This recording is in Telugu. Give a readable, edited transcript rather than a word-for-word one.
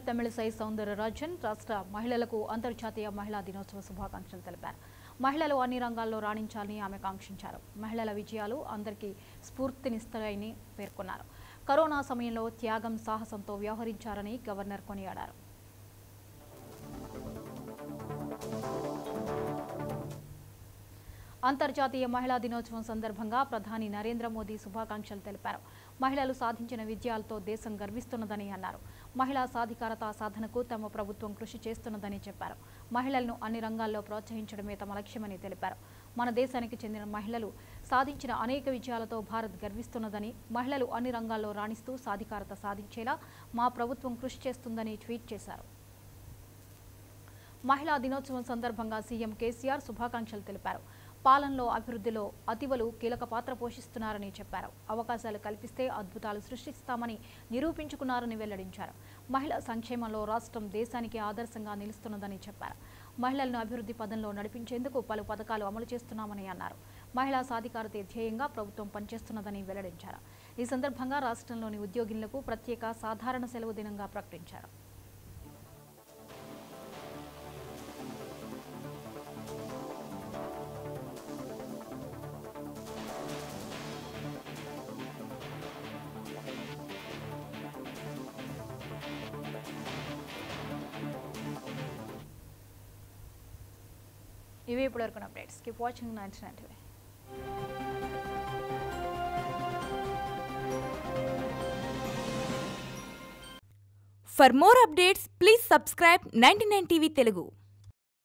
తమిళసై సౌందరరాజన్ రాష్ట్ర మహిళలకు అంతర్జాతీయ మహిళా దినోత్సవ శుభాకాంక్షలు తెలిపారు. మహిళలు అన్ని రంగాల్లో రాణించాలని ఆమె కాంక్షించారు. మహిళల విజయాలు అందరికీ స్ఫూర్తినిస్తాయని పేర్కొన్నారు. కరోనా సమయంలో త్యాగం, సాహసంతో వ్యవహరించారని గవర్నర్ కొనియాడారు. అంతర్జాతీయ మహిళా దినోత్సవం సందర్భంగా ప్రధాని నరేంద్ర మోదీ శుభాకాంక్షలు తెలిపారు. మహిళలు సాధించిన విజయాలతో దేశం గర్విస్తున్నదని అన్నారు. మహిళా సాధికారత సాధనకు తమ ప్రభుత్వం కృషి చేస్తున్నదని చెప్పారు. మహిళలను అన్ని రంగాల్లో ప్రోత్సహించడమే తమ లక్ష్యమని తెలిపారు. మన దేశానికి చెందిన మహిళలు సాధించిన అనేక విజయాలతో భారత్ గర్విస్తున్నదని, మహిళలు అన్ని రంగాల్లో రాణిస్తూ సాధికారత సాధించేలా మా ప్రభుత్వం కృషి చేస్తుందని ట్వీట్ చేశారు. మహిళా దినోత్సవం సందర్భంగా సీఎం కేసీఆర్ శుభాకాంక్షలు తెలిపారు. పాలనలో అభివృద్ధిలో అతివలు కీలక పాత్ర పోషిస్తున్నారని చెప్పారు. అవకాశాలు కల్పిస్తే అద్భుతాలు సృష్టిస్తామని నిరూపించుకున్నారని వెల్లడించారు. మహిళా సంక్షేమంలో రాష్ట్రం దేశానికి ఆదర్శంగా నిలుస్తున్నదని చెప్పారు. మహిళలను అభివృద్ధి పదంలో నడిపించేందుకు పలు పథకాలు అమలు చేస్తున్నామని అన్నారు. మహిళా సాధికారతే ధ్యేయంగా ప్రభుత్వం పనిచేస్తున్నదని వెల్లడించారు. ఈ సందర్భంగా రాష్ట్రంలోని ఉద్యోగులకు ప్రత్యేక సాధారణ సెలవు దినంగా ప్రకటించారు. ఇవి ఇప్పటివరకు updates. Keep watching 99 TV. For more updates, please subscribe 99 TV Telugu.